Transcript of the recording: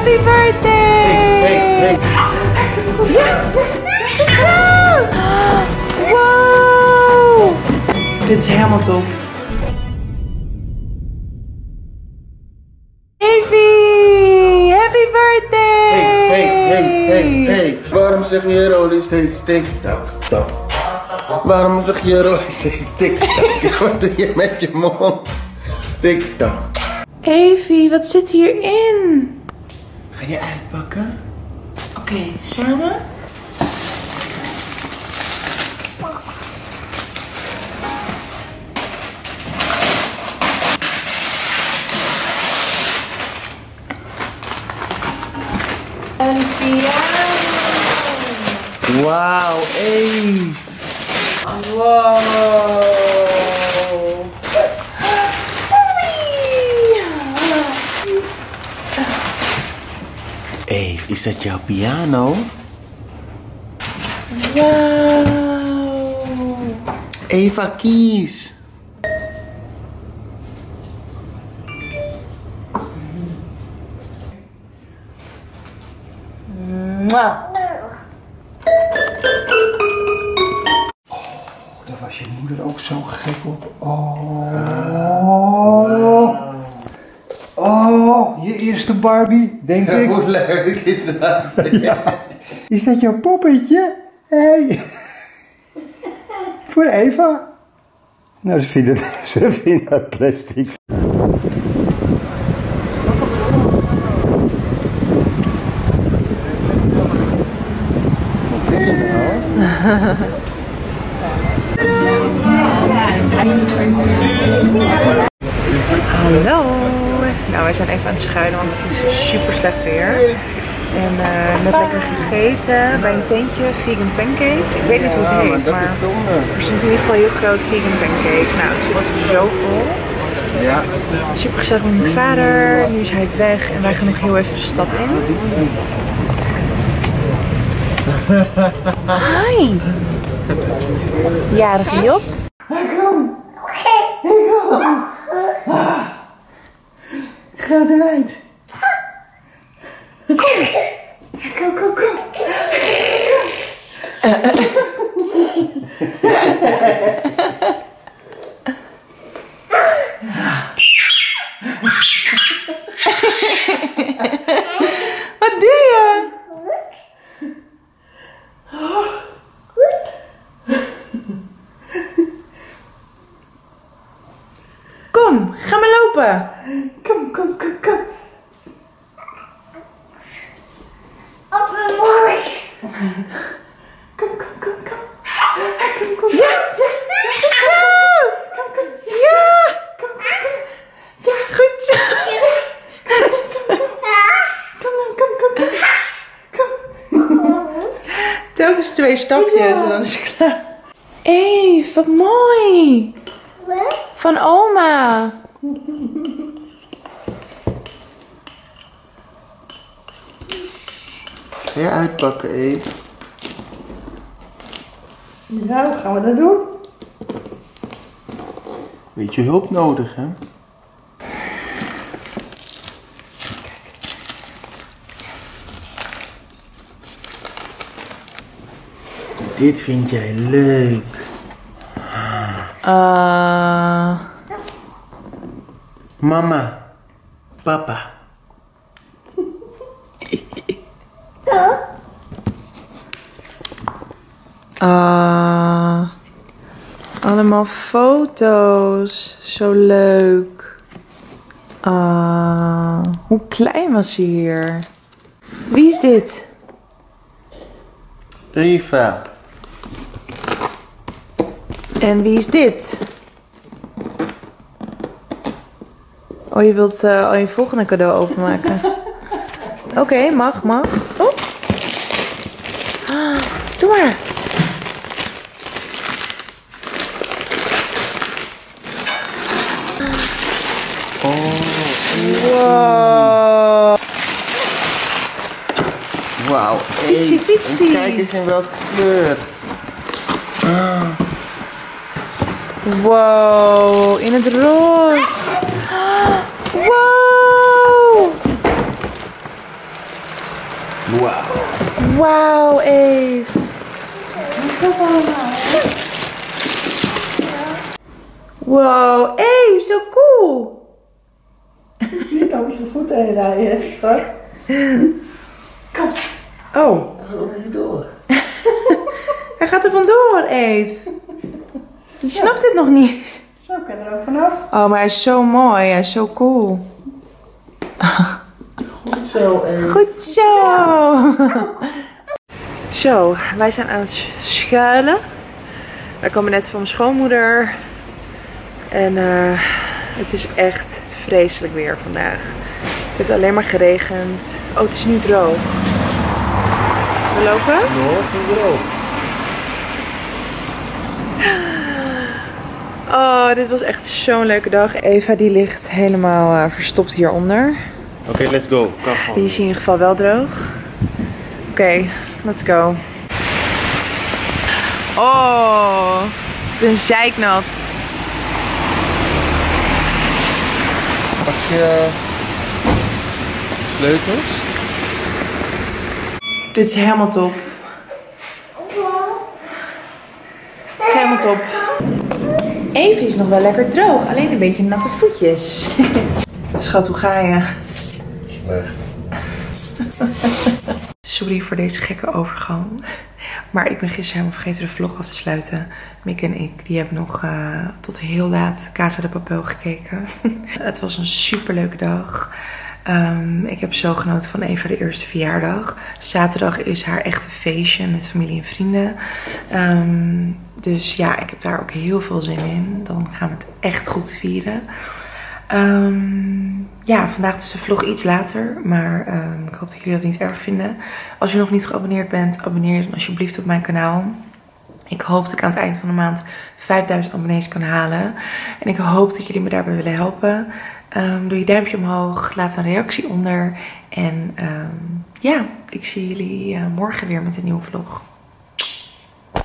Happy birthday! Hey. Ja! Wow! Dit is helemaal top. Evie! Happy birthday! Hey. Waarom zeg je Rolly steeds tik-tak? Waarom zeg je Rolly steeds tik-tak? Wat doe je met je mond? Tik-tak. Evie, wat zit hierin? Ga je uitpakken? Oké, samen. Een piano. Wauw, Eve. Wow. Eve, is dat jouw piano? Wow. Eva, kies. Mwah. Daar was je moeder ook zo gek op. Oh, je eerste Barbie, denk ik. Hoe leuk is dat? Ja. Is dat jouw poppetje? Hey. Voor Eva. Nou, ze vindt het plastic. Hallo. Nou, wij zijn even aan het schuilen, want het is super slecht weer. En net lekker gegeten bij een tentje, vegan pancakes. Ik weet niet hoe het heet, maar er stond in ieder geval heel groot vegan pancakes. Nou, het zit zo vol. Ja. Super gezellig met mijn vader. Nu is hij weg en wij gaan nog heel even de stad in. Hi. Jarige Job. Grote meid. Kom. Wat doe je? Kom, ga maar lopen. Kom. Kom. Ja! Ja, goed zo. Telkens 2 stapjes en dan is het klaar. Eve, wat mooi. Van oma. Ga je uitpakken, Eve? Nou, gaan we dat doen? Beetje hulp nodig, hè? Dit vind jij leuk. Mama. Papa. Allemaal foto's. Zo leuk. Hoe klein was hij hier? Wie is dit? Eva. En wie is dit? Oh, je wilt al je volgende cadeau openmaken. Oké, mag. Oh. Doe maar. Wow. Wauw. Fietsie, fietsie. Kijk eens in welke kleur. Wow, in het roze. Wow. Wauw. Wauw, Eve. Wat is dat allemaal? Wow, Eve, zo cool. Niet over je voeten heen rijden, schat. Kom. Oh, Hij gaat ook niet door. hij gaat er vandoor, Eve. Je snapt dit nog niet. Zo kan er ook vanaf. Oh, maar hij is zo mooi. Hij is zo cool. Goed zo, Eve. Goed zo. Zo, wij zijn aan het schuilen. Wij komen net van mijn schoonmoeder. En het is echt vreselijk weer vandaag. Het heeft alleen maar geregend. Oh, het is nu droog. We lopen? Nog een droog. Oh, dit was echt zo'n leuke dag. Eva die ligt helemaal verstopt hieronder. Oké, let's go. Kom gewoon. Die is in ieder geval wel droog. Oké, let's go. Oh, ik ben zeiknat. Pak je sleutels. Dit is helemaal top. Helemaal top. Eve is nog wel lekker droog, alleen een beetje natte voetjes. Schat, hoe ga je? Slecht. Sorry voor deze gekke overgang. Maar ik ben gisteren helemaal vergeten de vlog af te sluiten. Mick en ik die hebben nog tot heel laat Casa de Papel gekeken. Het was een super leuke dag. Ik heb zo genoten van Eva de eerste verjaardag. Zaterdag is haar echte feestje met familie en vrienden. Dus ja, ik heb daar ook heel veel zin in. Dan gaan we het echt goed vieren. Ja, vandaag is de vlog iets later. Maar ik hoop dat jullie dat niet erg vinden. Als je nog niet geabonneerd bent, abonneer je dan alsjeblieft op mijn kanaal. Ik hoop dat ik aan het eind van de maand 5000 abonnees kan halen. En ik hoop dat jullie me daarbij willen helpen. Doe je duimpje omhoog, laat een reactie onder. En ja, ik zie jullie morgen weer met een nieuwe vlog.